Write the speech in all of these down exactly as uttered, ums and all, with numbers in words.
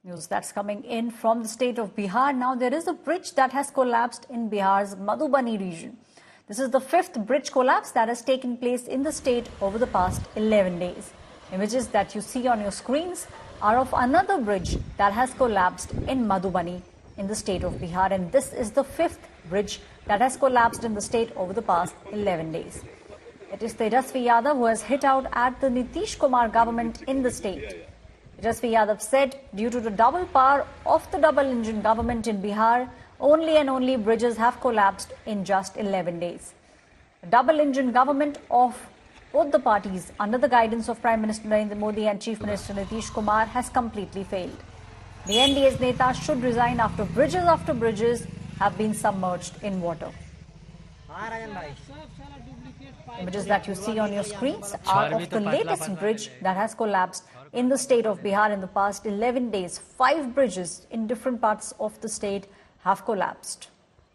News that's coming in from the state of Bihar. Now, there is a bridge that has collapsed in Bihar's Madhubani region. This is the fifth bridge collapse that has taken place in the state over the past eleven days. Images that you see on your screens are of another bridge that has collapsed in Madhubani in the state of Bihar. And this is the fifth bridge that has collapsed in the state over the past eleven days. It is Tejasvi Yadav who has hit out at the Nitish Kumar government in the state. Tejasvi Yadav said due to the double power of the double-engine government in Bihar, only and only bridges have collapsed in just eleven days. The double-engine government of both the parties under the guidance of Prime Minister Narendra Modi and Chief Minister Nitish Kumar has completely failed. The N D A's Neta should resign after bridges after bridges have been submerged in water. Images that you see on your screens are of the latest bridge that has collapsed in the state of Bihar in the past eleven days. Five bridges in different parts of the state have collapsed.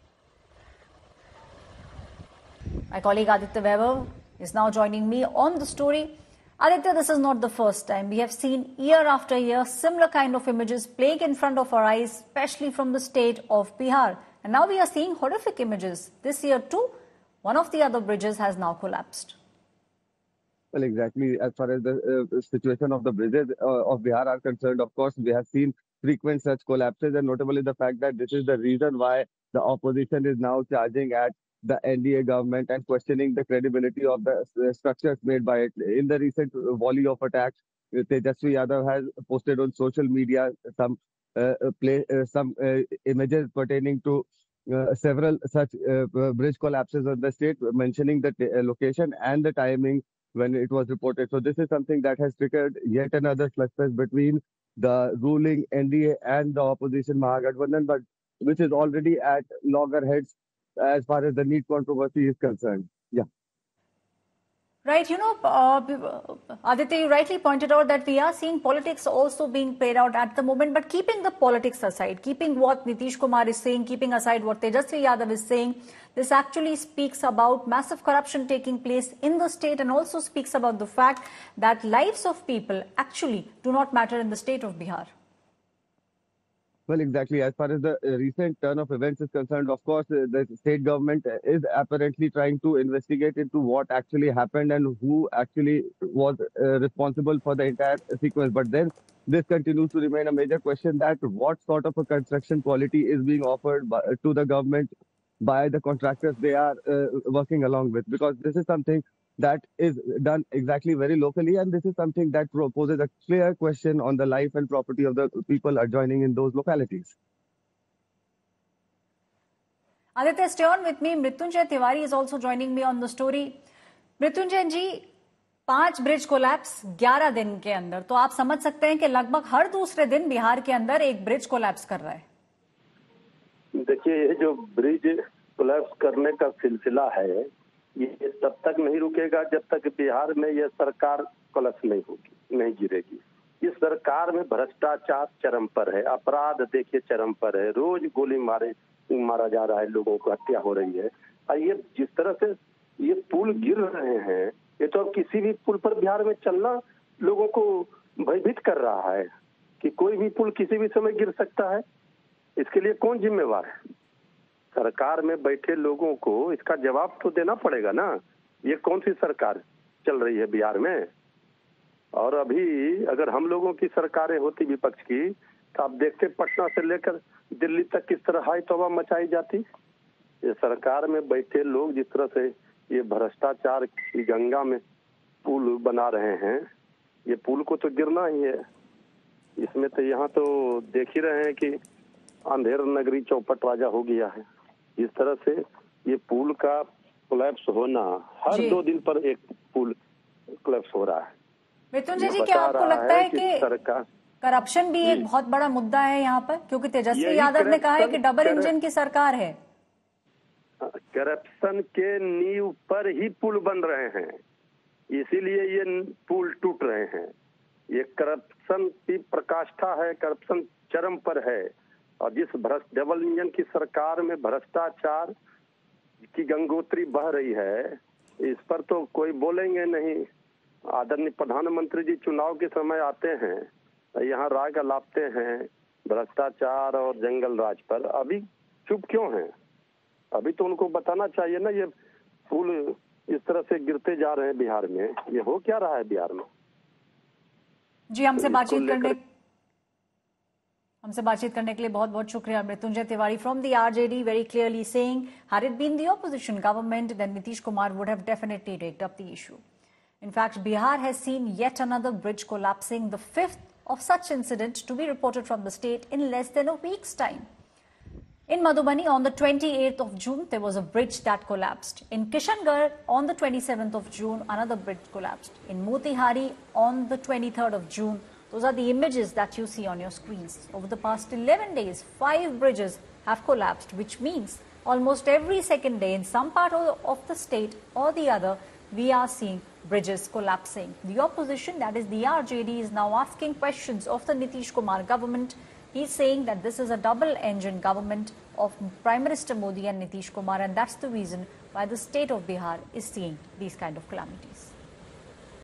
My colleague Aditya Weber is now joining me on the story. Aditya, this is not the first time. We have seen year after year similar kind of images playing in front of our eyes, especially from the state of Bihar. And now we are seeing horrific images. This year too, one of the other bridges has now collapsed. Well, exactly. As far as the uh, situation of the bridges uh, of Bihar are concerned, of course, we have seen frequent such collapses, and notably the fact that this is the reason why the opposition is now charging at the N D A government and questioning the credibility of the uh, structures made by it. In the recent volley of attacks, Tejasvi Yadav has posted on social media some uh, play, uh, some uh, images pertaining to uh, several such uh, bridge collapses of the state, mentioning the uh, location and the timing when it was reported. So this is something that has triggered yet another slugfest between the ruling N D A and the opposition Mahagathbandhan, but which is already at loggerheads as far as the NEET controversy is concerned. Yeah. Right. You know, uh, Aditya, you rightly pointed out that we are seeing politics also being played out at the moment. But keeping the politics aside, keeping what Nitish Kumar is saying, keeping aside what Tejasvi Yadav is saying, this actually speaks about massive corruption taking place in the state and also speaks about the fact that lives of people actually do not matter in the state of Bihar. Well, exactly. As far as the uh, recent turn of events is concerned, of course, uh, the state government is apparently trying to investigate into what actually happened and who actually was uh, responsible for the entire sequence. But then this continues to remain a major question that what sort of a construction quality is being offered by, to the government by the contractors they are uh, working along with, because this is something that is done exactly very locally, and this is something that poses a clear question on the life and property of the people adjoining in those localities. Aditya, stay on with me. Mrityunjay Tiwari is also joining me on the story. Mrityunjay ji, पांच bridge collapse ग्यारह दिन के अंदर, तो आप समझ सकते हैं कि लगभग हर दूसरे दिन बिहार के अंदर एक ब्रिज कोलैप्स कर रहा है। देखिए, ये जो ब्रिज कोलैप्स करने का सिलसिला है, ये तब तक नहीं रुकेगा जब तक बिहार में ये सरकार कोलैप्स नहीं होगी, नहीं गिरेगी। इस सरकार में भ्रष्टाचार चरम पर है, अपराध देखिए चरम पर है, रोज गोली मारे मारा जा रहा है, लोगों को हत्या हो रही है। और ये जिस तरह से ये पुल गिर रहे हैं, ये तो अब किसी भी पुल पर बिहार में चलना लोगों को भयभीत कर रहा है कि कोई भी पुल किसी भी समय गिर सकता है। इसके लिए कौन जिम्मेवार है? सरकार में बैठे लोगों को इसका जवाब तो देना पड़ेगा ना। ये कौन सी सरकार चल रही है बिहार में? और अभी अगर हम लोगों की सरकारें होती विपक्ष की, तो आप देखते पटना से लेकर दिल्ली तक किस तरह हाई तौबा मचाई जाती। ये सरकार में बैठे लोग जिस तरह से ये भ्रष्टाचार की गंगा में पुल बना रहे हैं, ये पुल को तो गिरना ही है। इसमें तो यहाँ तो देख ही रहे हैं कि अंधेर नगरी चौपट राजा हो गया है। इस तरह से ये पुल का कोलैप्स होना, हर दो दिन पर एक पुल कोलैप्स हो रहा है। मृत्युंजय जी, क्या आपको लगता है कि सरकार करप्शन भी एक बहुत बड़ा मुद्दा है यहाँ पर? क्योंकि तेजस्वी यादव ने कहा है कि डबल इंजन की सरकार है। करप्शन के नींव पर ही पुल बन रहे हैं, इसीलिए ये पुल टूट रहे हैं। ये करप्शन की प्रकाष्ठा है, करप्शन चरम पर है। और जिस भ्रष्ट डबल इंजन की सरकार में भ्रष्टाचार की गंगोत्री बह रही है, इस पर तो कोई बोलेंगे नहीं। आदरणीय प्रधानमंत्री जी चुनाव के समय आते हैं, यहाँ राग लापते हैं भ्रष्टाचार और जंगल राज पर अभी चुप क्यों हैं? अभी तो उनको बताना चाहिए ना, ये पुल इस तरह से गिरते जा रहे हैं बिहार में, ये हो क्या रहा है बिहार में? जी, हमसे तो बातचीत इसको करने लेकर- हमसे बातचीत करने के लिए बहुत बहुत शुक्रिया Mrityunjay Tiwari from the RJD, very clearly saying had it been the opposition government then Nitish Kumar would have definitely raked up the issue. In fact, Bihar has seen yet another bridge collapsing, the fifth of such incident to be reported from the state in less than a week's time. In Madhubani, on the twenty-eighth of June, there was a bridge that collapsed. In Kishangarh, on the twenty-seventh of June, another bridge collapsed. In Motihari, on the twenty-third of June, those are the images that you see on your screens. Over the past eleven days, five bridges have collapsed, which means almost every second day in some part of the state or the other, we are seeing bridges collapsing. The opposition, that is the R J D, is now asking questions of the Nitish Kumar government. He's saying that this is a double-engine government of Prime Minister Modi and Nitish Kumar, and that's the reason why the state of Bihar is seeing these kind of calamities.